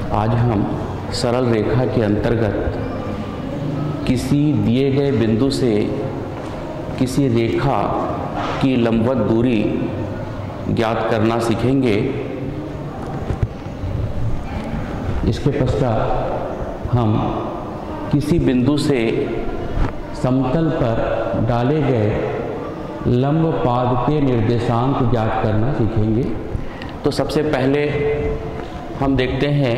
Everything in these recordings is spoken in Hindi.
आज हम सरल रेखा के अंतर्गत किसी दिए गए बिंदु से किसी रेखा की लंबवत दूरी ज्ञात करना सीखेंगे। इसके पश्चात हम किसी बिंदु से समतल पर डाले गए लंब पाद के निर्देशांक ज्ञात करना सीखेंगे। तो सबसे पहले हम देखते हैं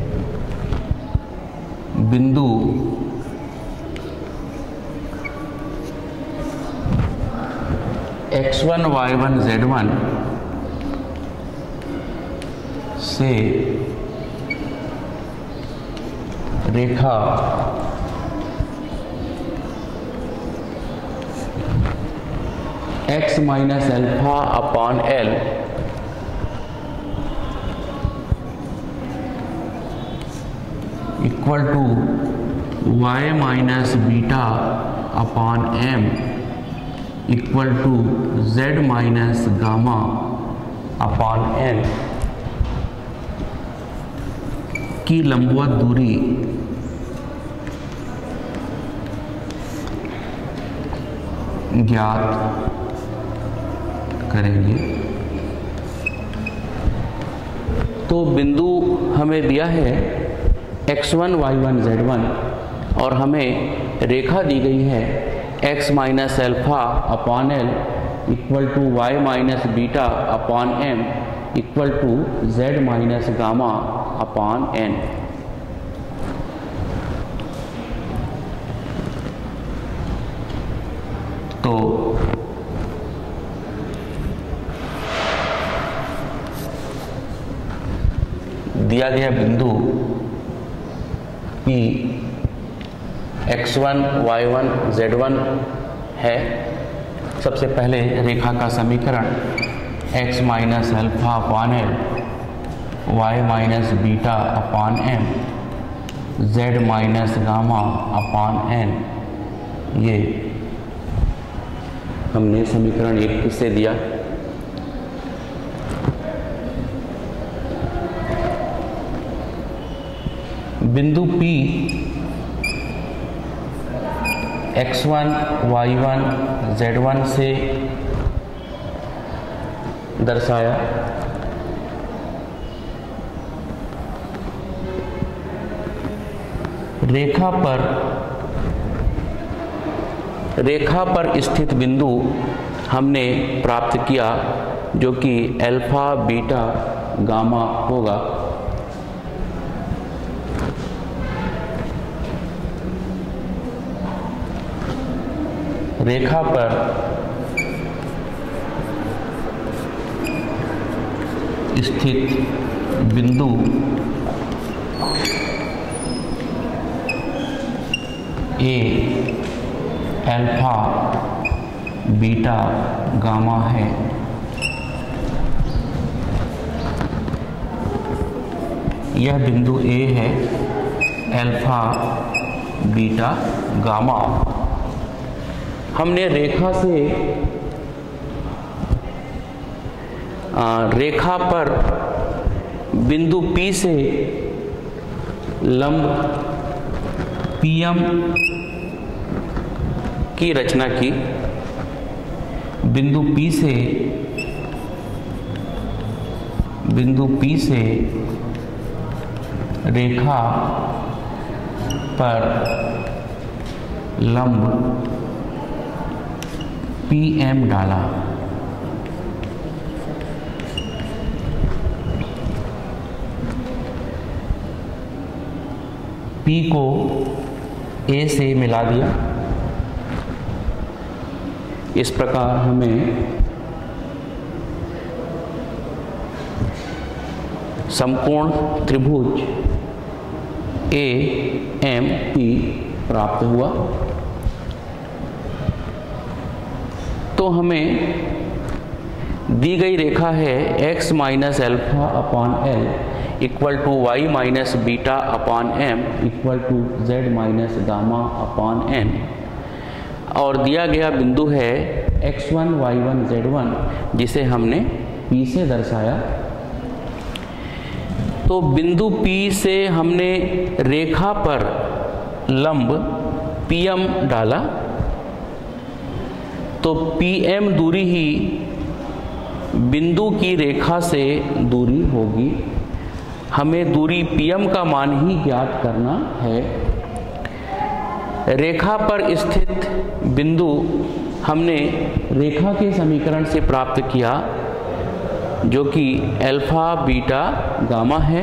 बिंदु x1 y1 z1 से रेखा x minus alpha upon l equal to y minus beta upon m equal to z minus gamma upon n की लंबवत दूरी ज्ञात करेंगे। तो बिंदु हमें दिया है x1 y1 z1 और हमें रेखा दी गई है x minus alpha upon l equal to y minus beta upon m equal to z minus gamma upon n। तो दिया गया बिंदु P x1 y1 z1 है। सबसे पहले रेखा का समीकरण x minus alpha upon l y minus beta upon m z minus gamma upon n, ये हमने समीकरण 1 से दिया। बिंदु P x1 y1 z1 से दर्शाया। रेखा पर स्थित बिंदु हमने प्राप्त किया जो कि अल्फा बीटा गामा होगा। रेखा पर स्थित बिंदु ए अल्फा बीटा गामा है। यह बिंदु ए है अल्फा बीटा गामा। हमने रेखा पर बिंदु P से लंब PM की रचना की। बिंदु P से रेखा पर लंब PM डाला। P को A से मिला दिया। इस प्रकार हमें समकोण त्रिभुज AMP प्राप्त हुआ। तो हमें दी गई रेखा है x minus alpha upon l equal to y minus beta upon m equal to z minus gamma upon n, और दिया गया बिंदु है x1 y1 z1 जिसे हमने P से दर्शाया। तो बिंदु P से हमने रेखा पर लंब PM डाला, तो PM दूरी ही बिंदु की रेखा से दूरी होगी। हमें दूरी PM का मान ही ज्ञात करना है। रेखा पर स्थित बिंदु हमने रेखा के समीकरण से प्राप्त किया, जो कि अल्फा बीटा गामा है,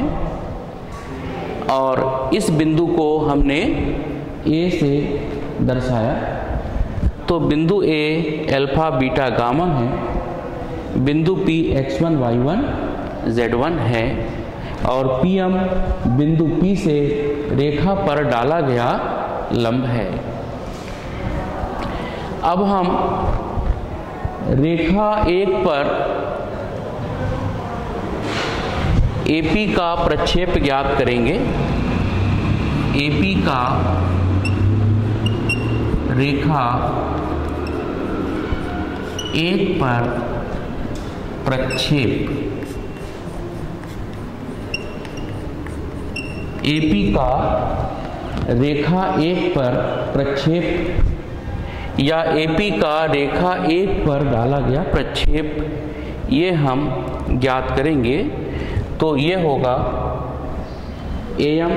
और इस बिंदु को हमने A से दर्शाया। तो बिंदु A अल्फा बीटा गामा है, बिंदु P x1 y1 z1 है, और PM बिंदु P से रेखा पर डाला गया लंब है। अब हम रेखा 1 पर AP का प्रक्षेप ज्ञात करेंगे। AP का रेखा 1 पर प्रक्षेप, AP का रेखा 1 पर प्रक्षेप या AP का रेखा 1 पर डाला गया प्रक्षेप, ये हम ज्ञात करेंगे। तो ये होगा AM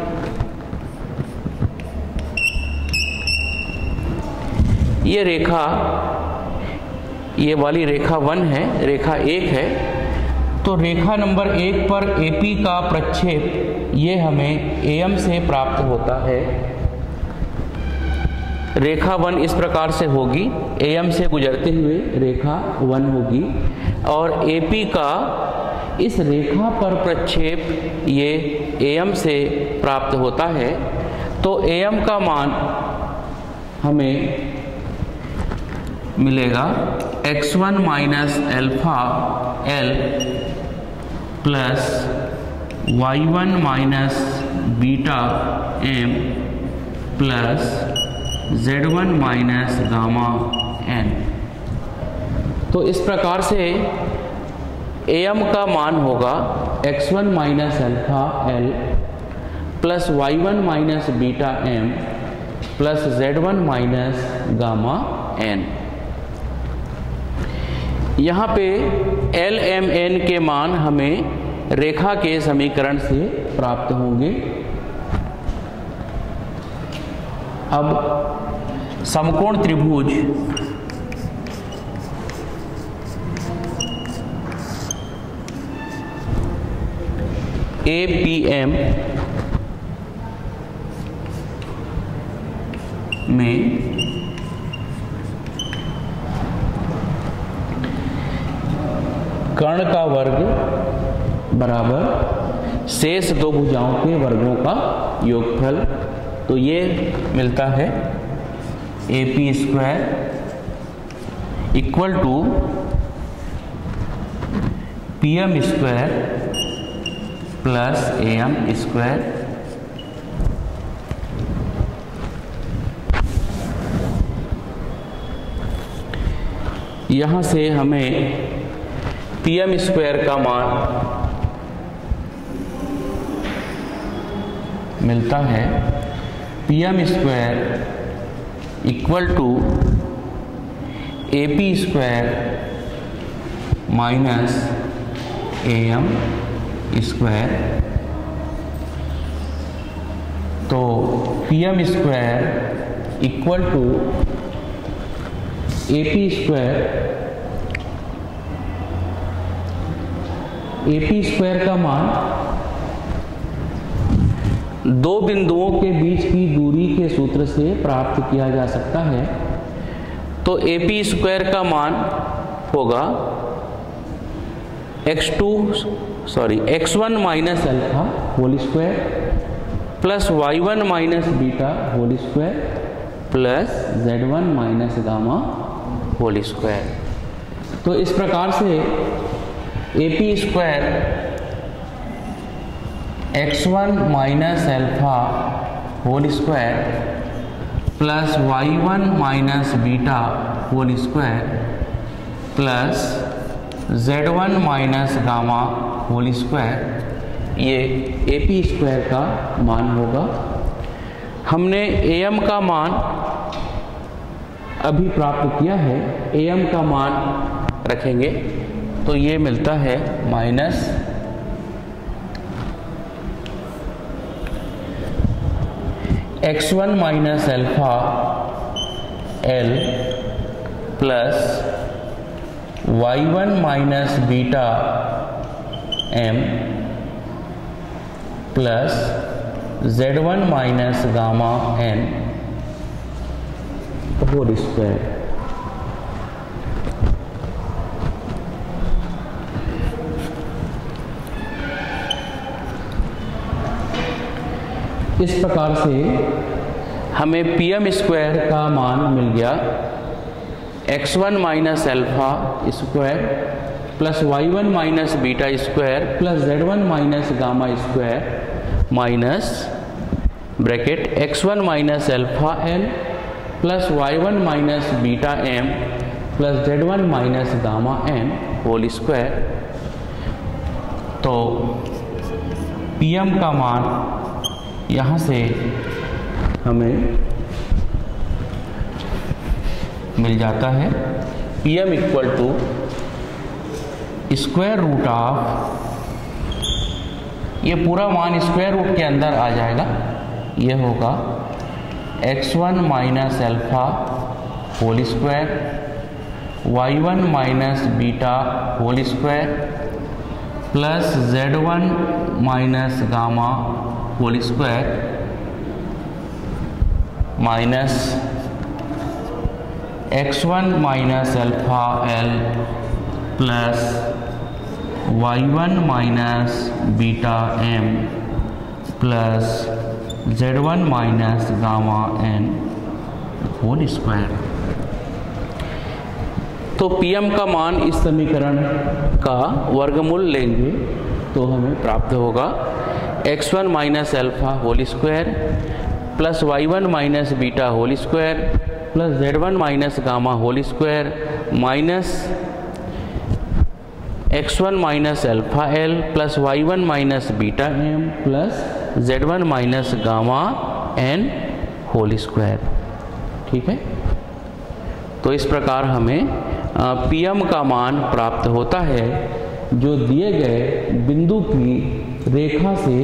ये रेखा, ये वाली रेखा 1 है, रेखा 1 है। तो रेखा नंबर 1 पर AP का प्रक्षेप ये हमें AM से प्राप्त होता है। रेखा 1 इस प्रकार से होगी, AM से गुजरते हुए रेखा 1 होगी, और AP का इस रेखा पर प्रक्षेप ये AM से प्राप्त होता है। तो AM का मान हमें मिलेगा x1 minus alpha L plus y1 minus beta M plus z1 minus gamma n। तो इस प्रकार से AM का मान होगा x1 minus alpha L plus y1 minus beta M plus z1 minus gamma n। यहाँ पे L M N के मान हमें रेखा के समीकरण से प्राप्त होंगे। अब समकोण त्रिभुज APM में कर्ण का वर्ग बराबर शेष दो भुजाओं के वर्गों का योगफल, तो ये मिलता है AP square equal to PM square plus AM square. यहाँ से हमें PM स्क्वायर का मान मिलता है PM square equal to AP square minus AM square. तो PM square equal to AP square, AP square का मान दो बिंदुओं के बीच की दूरी के सूत्र से प्राप्त किया जा सकता है। तो AP स्क्वायर का मान होगा x1 minus alpha whole square plus y1 minus beta whole square plus z1 minus gamma whole square. तो इस प्रकार से AP square x1 minus alpha whole square plus y1 minus beta whole square plus z1 minus gamma whole square ये AP स्क्वायर का मान होगा। हमने AM का मान अभी प्राप्त किया है, AM का मान रखेंगे तो ये मिलता है minus x1 minus alpha L plus y1 minus beta M plus z1 minus gamma n whole square. इस प्रकार से हमें PM स्क्वायर का मान मिल गया x1 minus alpha square plus y1 minus beta square plus z1 minus gamma square minus bracket x1 minus alpha L plus y1 minus beta M plus z1 minus gamma n whole square. तो PM का मान यहाँ से हमें मिल जाता है PM equal to square root of, ये पूरा मान स्क्वायर रूट के अंदर आ जाएगा, ये होगा x1 minus alpha whole square y1 minus beta whole square plus z1 minus gamma whole square minus x1 minus alpha L plus y1 minus beta M plus z1 minus gamma n whole square. तो PM का मान इस समीकरण का वर्गमूल लेंगे तो हमें प्राप्त होगा x1 minus alpha whole square plus y1 minus beta whole square plus z1 minus gamma whole square minus x1 minus alpha L plus y1 minus beta M plus z1 minus gamma n whole square. ठीक है, तो इस प्रकार हमें PM का मान प्राप्त होता है जो दिए गए बिंदु की रेखा से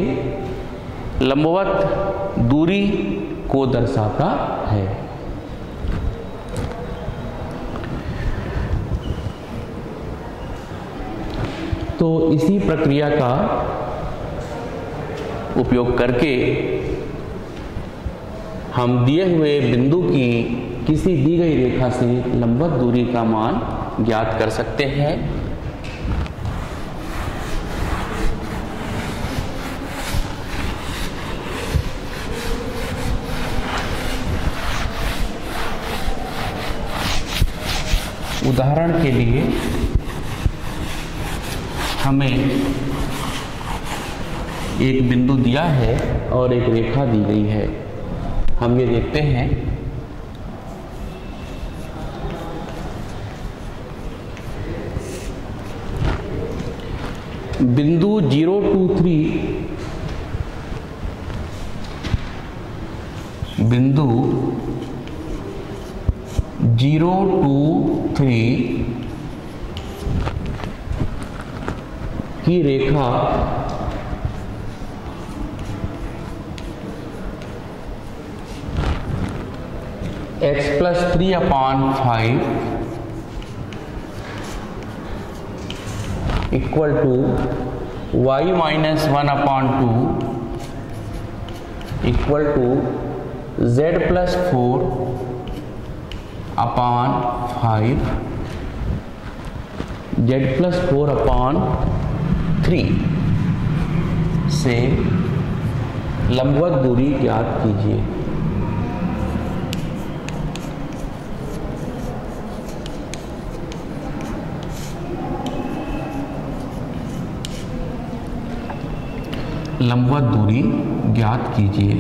लंबवत दूरी को दर्शाता है। तो इसी प्रक्रिया का उपयोग करके हम दिए हुए बिंदु की किसी दी गई रेखा से लंबवत दूरी का मान ज्ञात कर सकते हैं। उदाहरण के लिए हमें एक बिंदु दिया है और एक रेखा दी गई है। हम ये देखते हैं बिंदु 0 2 3 बिंदु 0 2 3 की रेखा x plus 3 upon 5 equal to y minus 1 upon 2 equal to z plus 4 upon 5 z plus 4 upon 3 से लंबवत दूरी ज्ञात कीजिए। लंबवत दूरी ज्ञात कीजिए।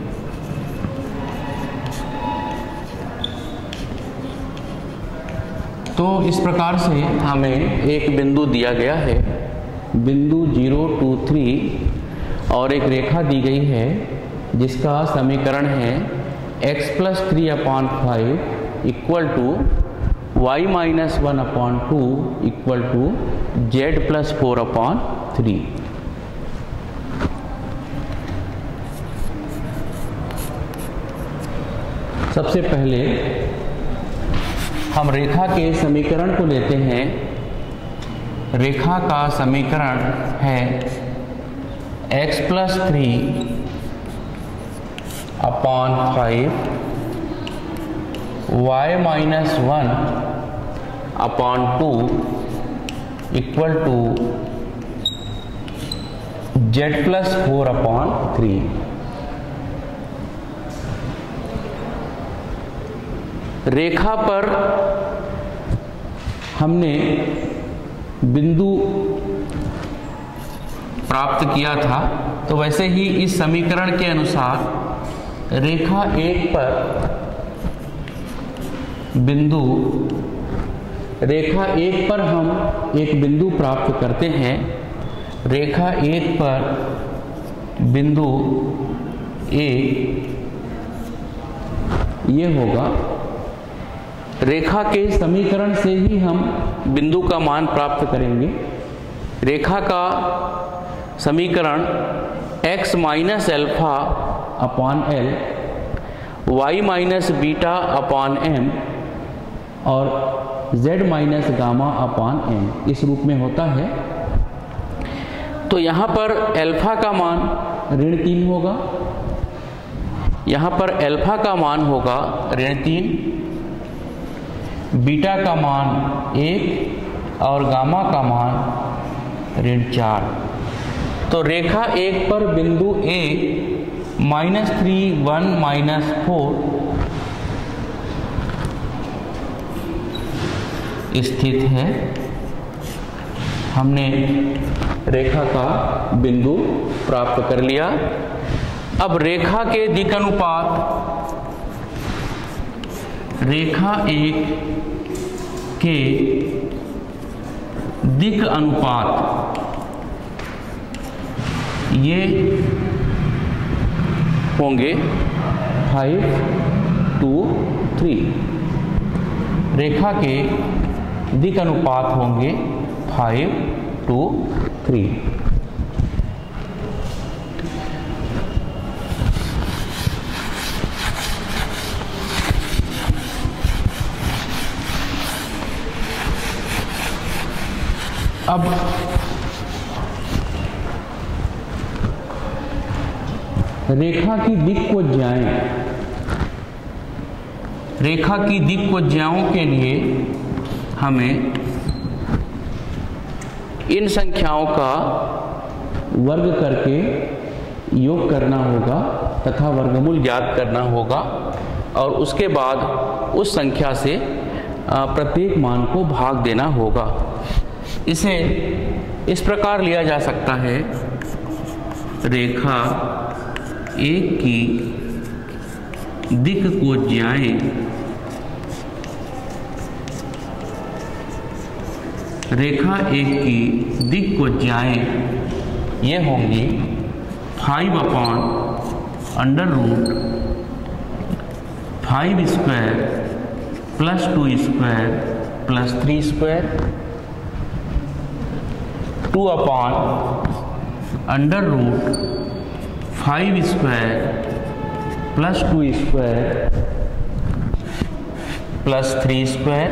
तो इस प्रकार से हमें एक बिंदु दिया गया है, बिंदु 0 2 3 और एक रेखा दी गई है जिसका समीकरण है x + 3/5 equal to y - 1/2 equal to z + 4/3। सबसे पहले हम रेखा के समीकरण को लेते हैं। रेखा का समीकरण है x + 3/5 y - 1/2 equal to z + 4/3। रेखा पर हमने बिंदु प्राप्त किया था, तो वैसे ही इस समीकरण के अनुसार रेखा 1 पर हम एक बिंदु प्राप्त करते हैं। रेखा 1 पर बिंदु ए ये होगा। रेखा के समीकरण से ही हम बिंदु का मान प्राप्त करेंगे। रेखा का समीकरण x - α/l y - β/m और z - γ/m इस रूप में होता है। तो यहाँ पर अल्फा का मान -3 होगा, यहाँ पर अल्फा का मान होगा -3, बीटा का मान 1 और गामा का मान -4। तो रेखा 1 पर बिंदु A -3, 1, -4 स्थित है। हमने रेखा का बिंदु प्राप्त कर लिया। अब रेखा के दिक् अनुपात, रेखा 1 के दिक् अनुपात ये होंगे 5:3। रेखा के दिक् अनुपात होंगे 5:3। अब रेखा की दिक् को ज्याएं, रेखा की दिक् को ज्याओं के लिए हमें इन संख्याओं का वर्ग करके योग करना होगा तथा वर्गमूल ज्ञात करना होगा और उसके बाद उस संख्या से प्रत्येक मान को भाग देना होगा। इसे इस प्रकार लिया जा सकता है। रेखा 1 की दिक् को ज्याएं, रेखा 1 की दिक् को ज्याएं ये होंगी 5/√5² + 2² + 3², 2/√5² + 2² + 3²,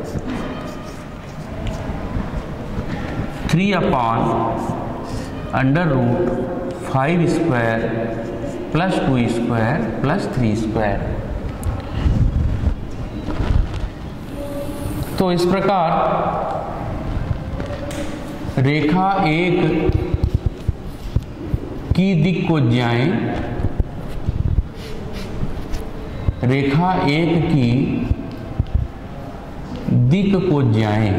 3/√5² + 2² + 3²। तो इस प्रकार रेखा 1 की दिक् को ज्याएं, रेखा 1 की दिक् को ज्याएं,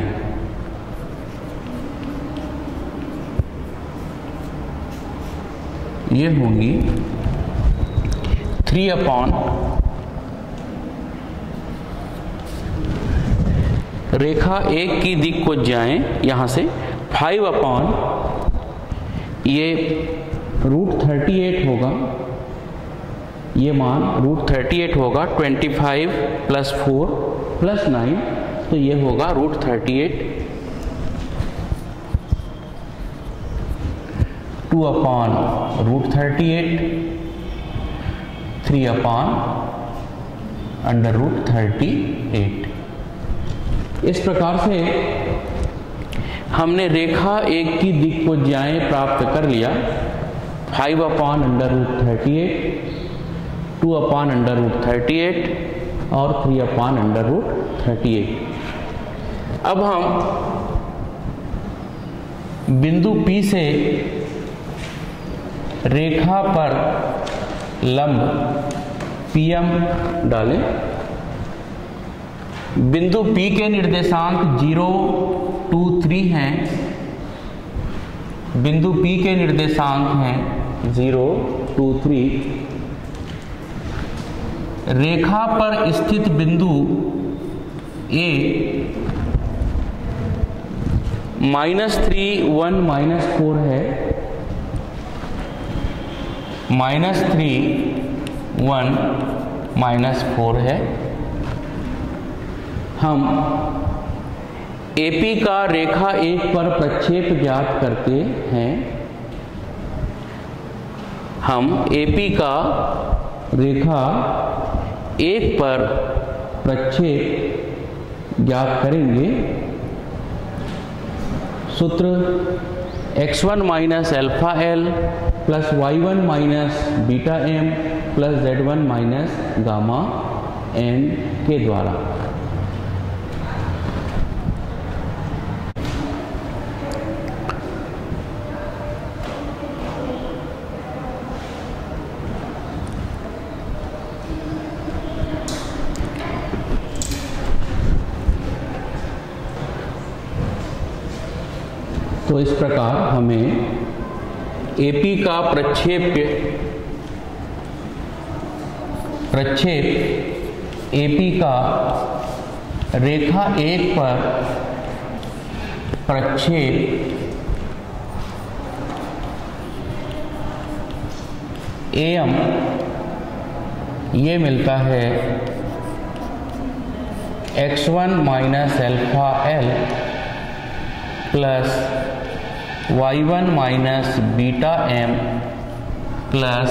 ये होंगी 3 रेखा 1 की दिक् को ज्याएं यहाँ से 5 ये √38 होगा, ये मान √38 होगा। 25 + 4 + 9, तो ये होगा √38। 2/√38, 3/√38। इस प्रकार से हमने रेखा एक की दिक्भुजाएं प्राप्त कर लिया। 5/√38, 2/√38 और 3/√38। अब हम बिंदु P से रेखा पर लंब PM डालें। बिंदु P के निर्देशांक 0, 2, 3 हैं। बिंदु P के निर्देशांक हैं 0, 2, 3। रेखा पर स्थित बिंदु A -3, 1, -4 है। -3, 1, -4 है। हम AP का रेखा 1 पर प्रक्षेप ज्ञात करते हैं। हम AP का रेखा 1 पर प्रक्षेप ज्ञात करेंगे। सूत्र x1 - αl + y1 - βm + z1 - gamma n के द्वारा। तो इस प्रकार हमें AP का प्रक्षेप AP का रेखा 1 पर प्रक्षेप AM ये मिलता है x1 - αl + y1 - βm +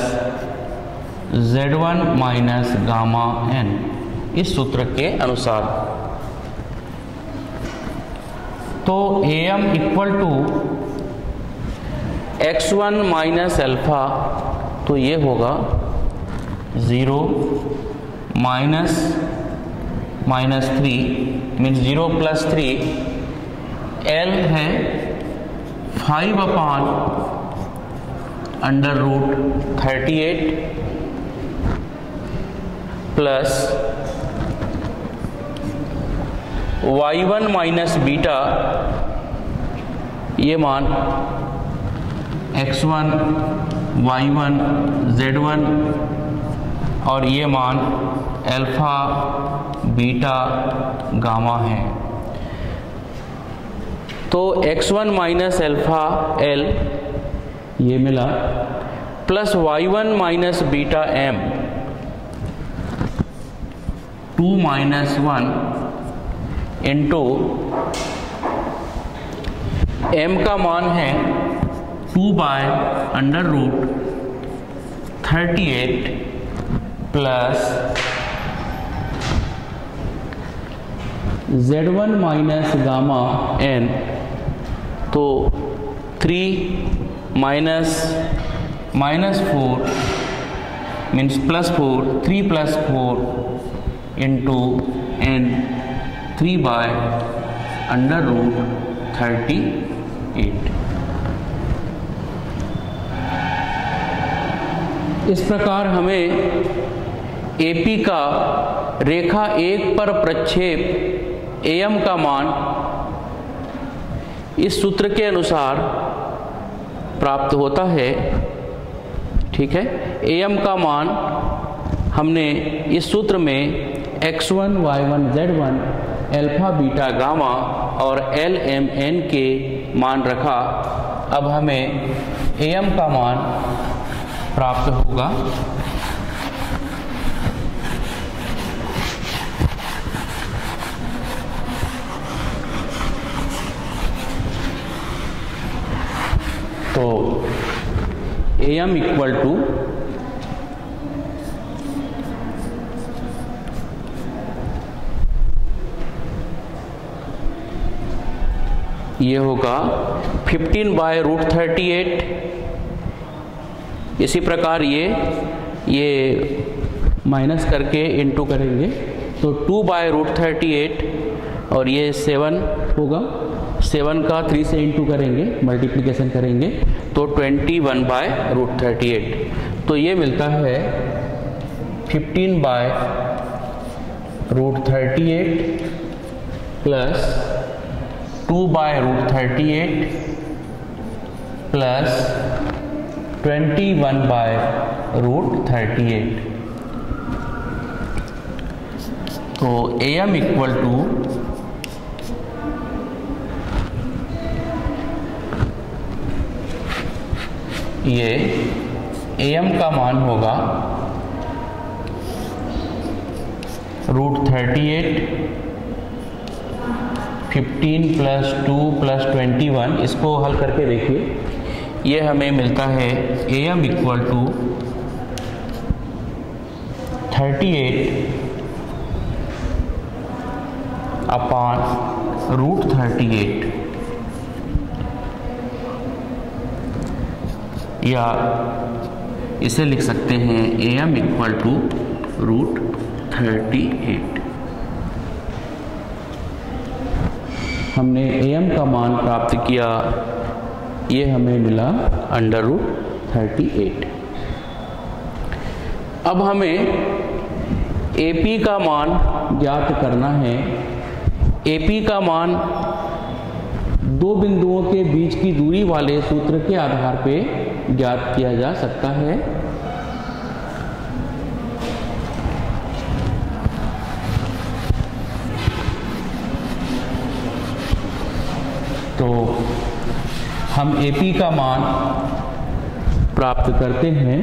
z1 - gamma n, इस सूत्र के अनुसार। तो AM = x1 - α, तो ये होगा 0 -3 मीन्स 0 + 3। L है 5/√38 प्लस y1 - बीटा, ये मान x1, y1, z1 और ये मान अल्फा, बीटा, गामा है। तो x1 - αl ये मिला plus y1 - beta m 2 - 1 into m का मान है 2/√38 प्लस z1 - गामा n, तो 3 - -4 मीन्स +4, 3 + 4 इंटू n 3/√38। इस प्रकार हमें AP का रेखा 1 पर प्रक्षेप AM का मान इस सूत्र के अनुसार प्राप्त होता है। ठीक है, AM का मान हमने इस सूत्र में x1, y1, z1, alpha, beta, gamma और LMN के मान रखा। अब हमें AM का मान प्राप्त होगा तो AM इक्वल टू ये होगा 15/√38। इसी प्रकार ये माइनस करके इनटू करेंगे तो 2/√38 और ये 7 होगा, 7 का 3 से इनटू करेंगे, मल्टीप्लिकेशन करेंगे तो 21/√38। तो ये मिलता है 15/√38 प्लस 2/√38 प्लस 21/√38। तो AM इक्वल टू ये AM का मान होगा √38, 15 प्लस 2 प्लस 21, इसको हल करके देखिए, ये हमें मिलता है AM इक्वल टू 38/√38 या इसे लिख सकते हैं AM इक्वल टू √38। हमने AM का मान प्राप्त किया, ये हमें मिला √38। अब हमें AP का मान ज्ञात करना है। AP का मान दो बिंदुओं के बीच की दूरी वाले सूत्र के आधार पे ज्ञात किया जा सकता है। तो हम AP का मान प्राप्त करते हैं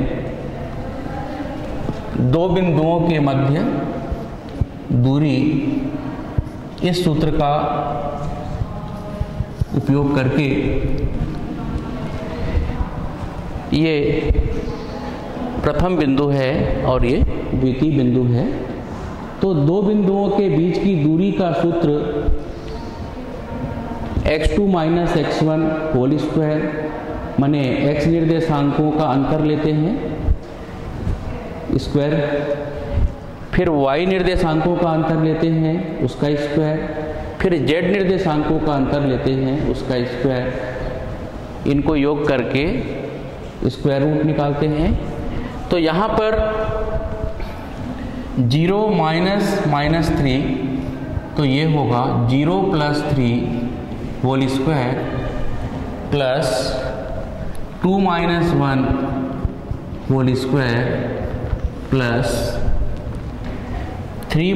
दो बिंदुओं के मध्य दूरी इस सूत्र का उपयोग करके। ये प्रथम बिंदु है और ये द्वितीय बिंदु है। तो दो बिंदुओं के बीच की दूरी का सूत्र x2 minus x1 whole square, माने x निर्देशांकों का अंतर लेते हैं स्क्वायर, फिर y निर्देशांकों का अंतर लेते हैं उसका स्क्वायर, फिर z निर्देशांकों का अंतर लेते हैं उसका स्क्वायर, इनको योग करके स्क्वायर रूट निकालते हैं। तो यहाँ पर 0 माइनस 3, तो ये होगा 0 plus 3 whole square plus 2 minus 1 whole square plus 3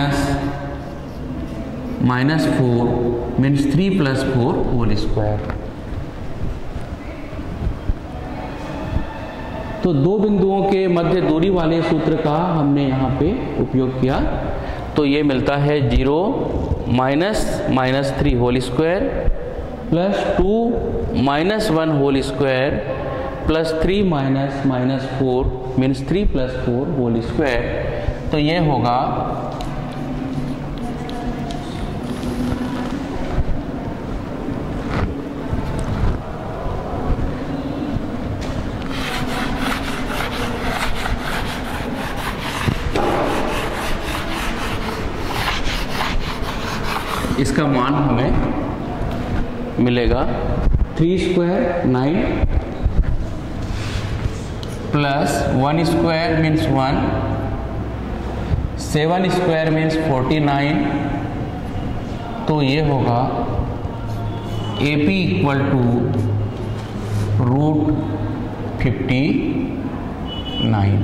minus 4 means 3 plus 4 whole square. तो दो बिंदुओं के मध्य दूरी वाले सूत्र का हमने यहाँ पे उपयोग किया। तो ये मिलता है 0 minus 3 whole square plus 2 minus 1 whole square plus 3 minus 4 means 3 plus 4 whole square. तो ये होगा इसका मान हमें मिलेगा 3 square 9 plus 1 square means 1, 7 square means 49। तो ये होगा AP equal to √59।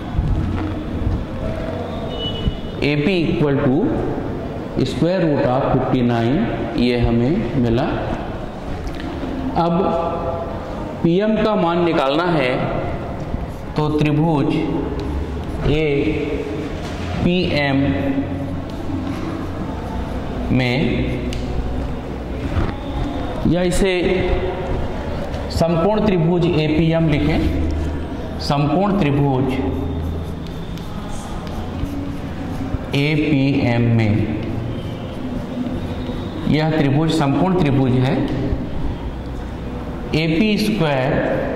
AP equal to square root of 59, ये हमें मिला। अब PM का मान निकालना है तो त्रिभुज APM में, या इसे समकोण त्रिभुज APM लिखें, समकोण त्रिभुज APM में, यह त्रिभुज समकोण त्रिभुज है। AP स्क्वायर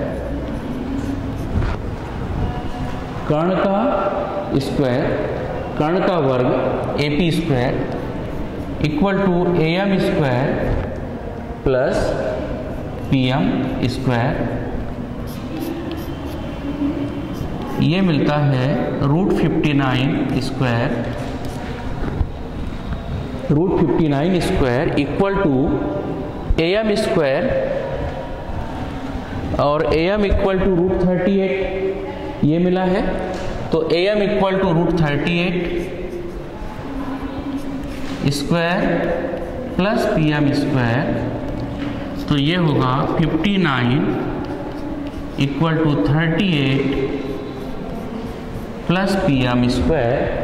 कर्ण का स्क्वायर, कर्ण का वर्ग AP square equal to AM square plus PM square, ये मिलता है √59 square, √59 square equal to AM square, और AM इक्वल टू √38 ये मिला है। तो AM equal to √38 square plus PM square, तो ये होगा 59 equal to 38 plus PM square.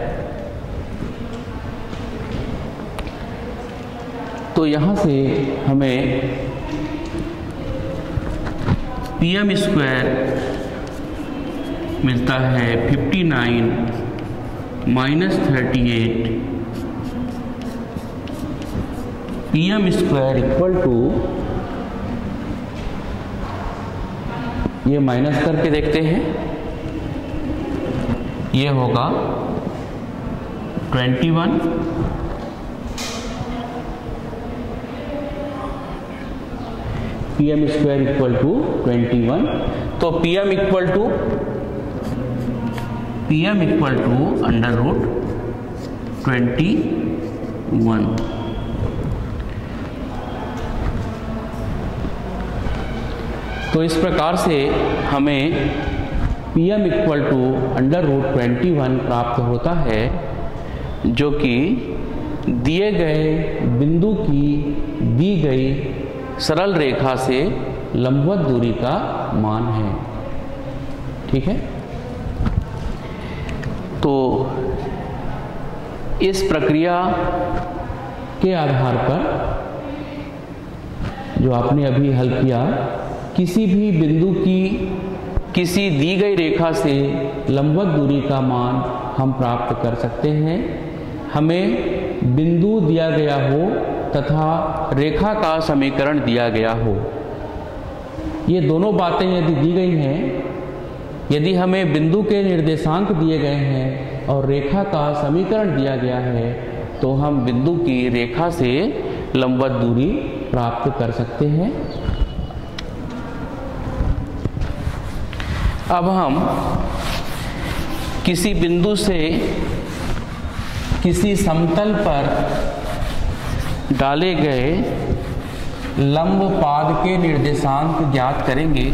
तो यहाँ से हमें PM स्क्वायर मिलता है 59 minus 38 PM square equal to, ये माइनस करके देखते हैं, ये होगा 21 PM स्क्वायर इक्वल टू 21। तो PM इक्वल टू √21। तो इस प्रकार से हमें PM इक्वल टू √21 प्राप्त होता है, जो कि दिए गए बिंदु की दी गई सरल रेखा से लंबवत दूरी का मान है। ठीक है, तो इस प्रक्रिया के आधार पर जो आपने अभी हल किया, किसी भी बिंदु की किसी दी गई रेखा से लंबवत दूरी का मान हम प्राप्त कर सकते हैं। हमें बिंदु दिया गया हो तथा रेखा का समीकरण दिया गया हो, ये दोनों बातें यदि दी गई हैं, यदि हमें बिंदु के निर्देशांक दिए गए हैं और रेखा का समीकरण दिया गया है, तो हम बिंदु की रेखा से लंबवत दूरी प्राप्त कर सकते हैं। अब हम किसी बिंदु से किसी समतल पर डाले गए लंब पाद के निर्देशांक ज्ञात करेंगे।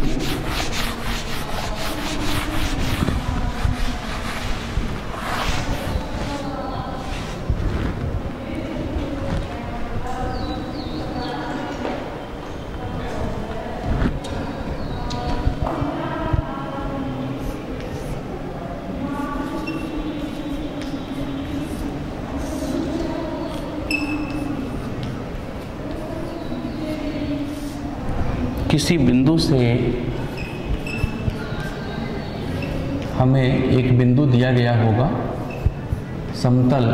किसी बिंदु से हमें एक बिंदु दिया गया होगा समतल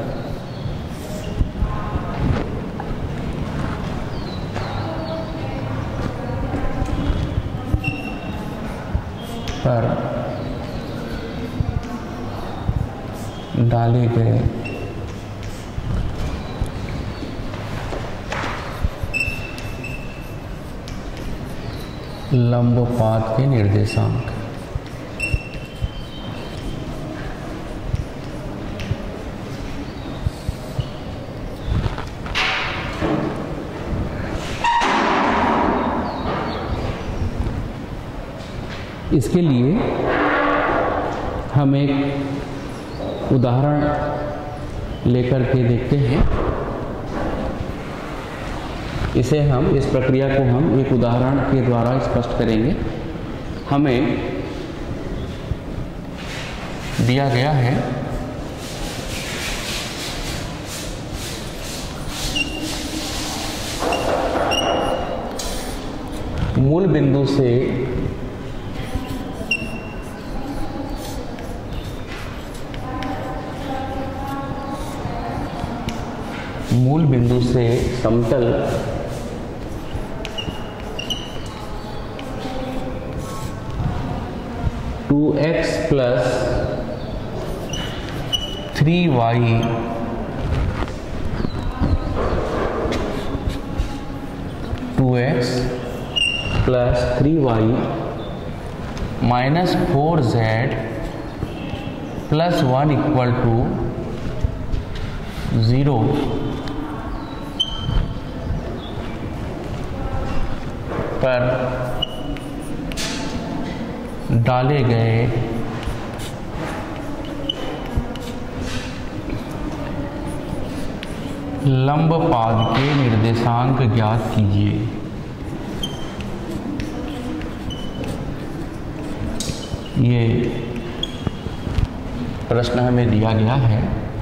पर डाले गए लंब पाद के निर्देशांक। इसके लिए हम एक उदाहरण लेकर के देखते हैं। इसे हम इस प्रक्रिया को हम एक उदाहरण के द्वारा स्पष्ट करेंगे। हमें दिया गया है मूल बिंदु से समतल two x plus 3y plus 3y minus 4z plus 1 equal to 0 पर डाले गए लंब पाद के निर्देशांक ज्ञात कीजिए। ये प्रश्न हमें दिया गया है।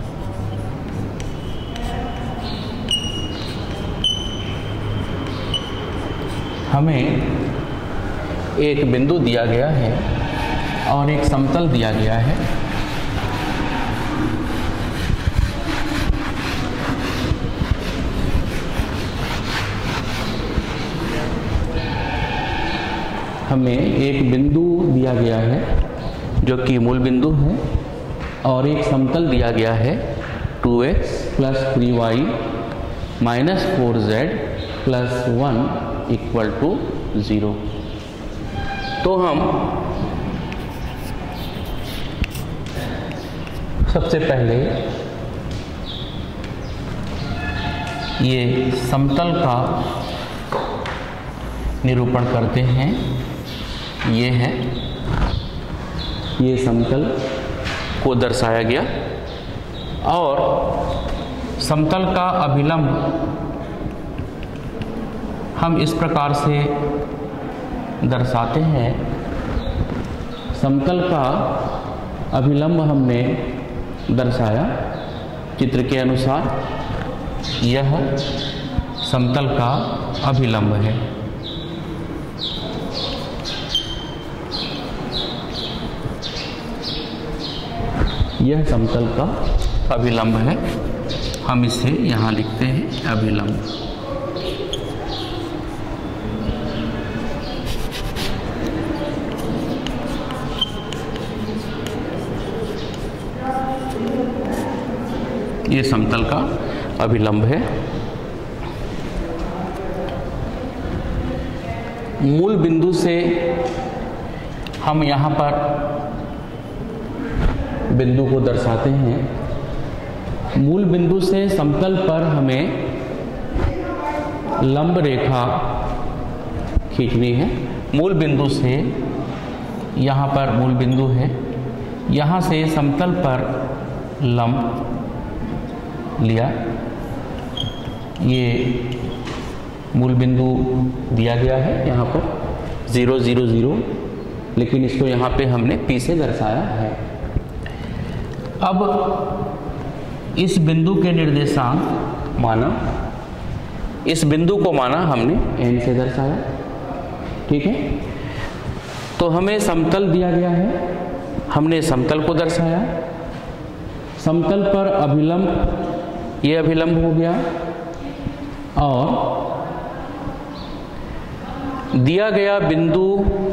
हमें एक बिंदु दिया गया है और एक समतल दिया गया है। हमें एक बिंदु दिया गया है जो कि मूल बिंदु है और एक समतल दिया गया है 2x plus 3y minus 4z plus 1 equal to 0। तो हम सबसे पहले ये समतल का निरूपण करते हैं। ये है, ये समतल को दर्शाया गया और समतल का अभिलंब हम इस प्रकार से दर्शाते हैं। समतल का अभिलंब हमने दर्शाया चित्र के अनुसार। यह समतल का अभिलंब है। यह समतल का अभिलंब है। हम इसे यहाँ लिखते हैं अभिलंब। ये समतल का अभिलंब है। मूल बिंदु से हम यहाँ पर बिंदु को दर्शाते हैं। मूल बिंदु से समतल पर हमें लंब रेखा खींचनी है। मूल बिंदु से यहाँ पर मूल बिंदु है, यहाँ से समतल पर लंब लिया। ये मूल बिंदु दिया गया है यहाँ पर 0 0 0, लेकिन इसको यहाँ पे हमने P से दर्शाया है। अब इस बिंदु के निर्देशांक माना, इस बिंदु को माना हमने n से दर्शाया। ठीक है, तो हमें समतल दिया गया है, हमने समतल को दर्शाया। समतल पर अभिलंब, ये अभिलंब हो गया और दिया गया बिंदु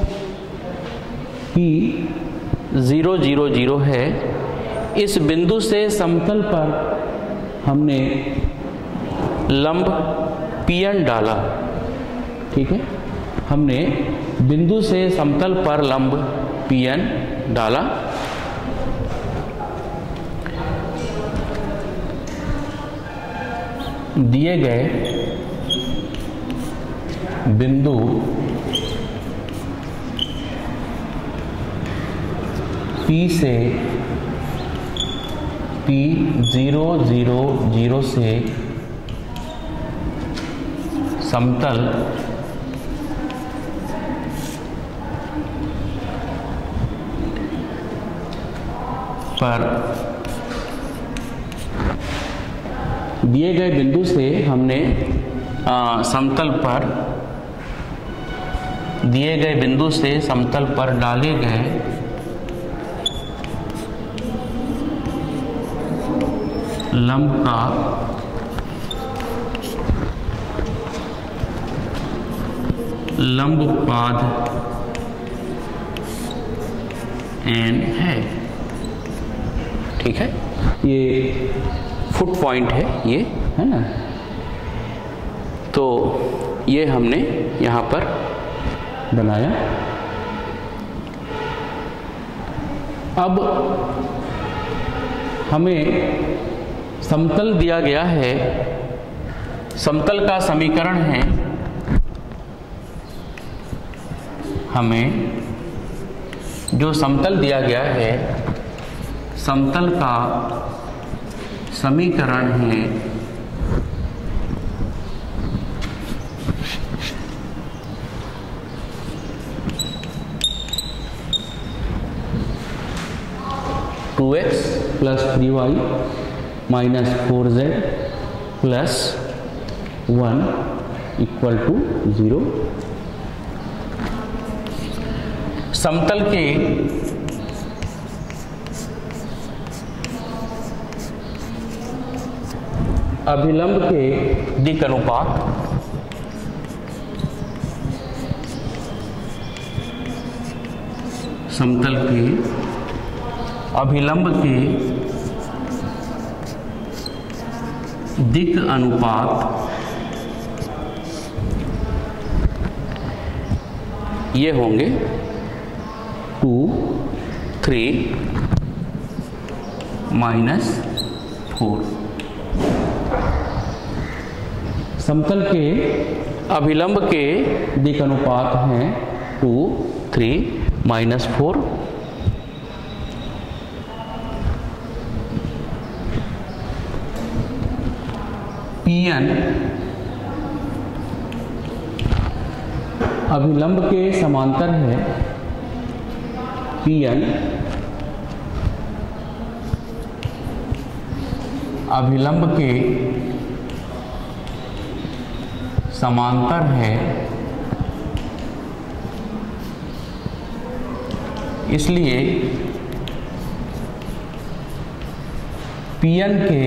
P 0 0 0 है। इस बिंदु से समतल पर हमने लंब Pn डाला। ठीक है, हमने बिंदु से समतल पर लंब Pn डाला। दिए गए बिंदु P से P 0 0 0 से समतल पर दिए गए बिंदु से हमने समतल पर दिए गए बिंदु से समतल पर डाले गए लंब का लंब पाद n है। ठीक है, ये फुट पॉइंट है, ये है ना। तो ये हमने यहाँ पर बनाया। अब हमें समतल दिया गया है, समतल का समीकरण है, हमें जो समतल दिया गया है, समतल का समीकरण है two x plus 3y minus 4z plus 1 equal to 0। समतल के अभिलंब के दिक् अनुपात समतल के अभिलंब के दिक् अनुपात ये होंगे 2, 3 माइनस 4। समतल के अभिलंब के दिक् अनुपात हैं 2, 3 माइनस 4। Pn अभिलंब के समांतर है, Pn अभिलंब के समांतर है, इसलिए Pn के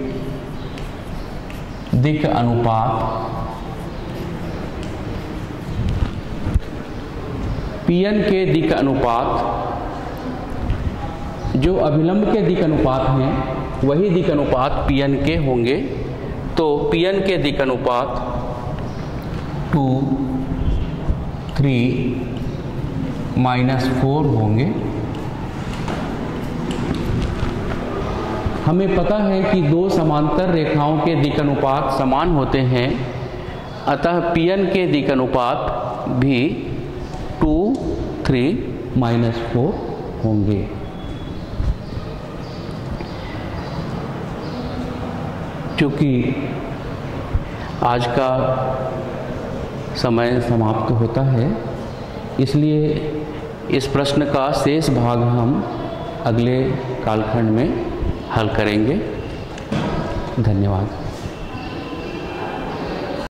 दिक् अनुपात Pn के दिक् अनुपात जो अभिलंब के दिक् अनुपात हैं वही दिक् अनुपात Pn के होंगे। तो Pn के दिक् अनुपात 2, 3 माइनस 4 होंगे। हमें पता है कि दो समांतर रेखाओं के दिक् अनुपात समान होते हैं, अतः Pn के दिक् अनुपात भी 2, 3 माइनस 4 होंगे। क्योंकि आज का समय समाप्त होता है, इसलिए इस प्रश्न का शेष भाग हम अगले कालखंड में हल करेंगे। धन्यवाद।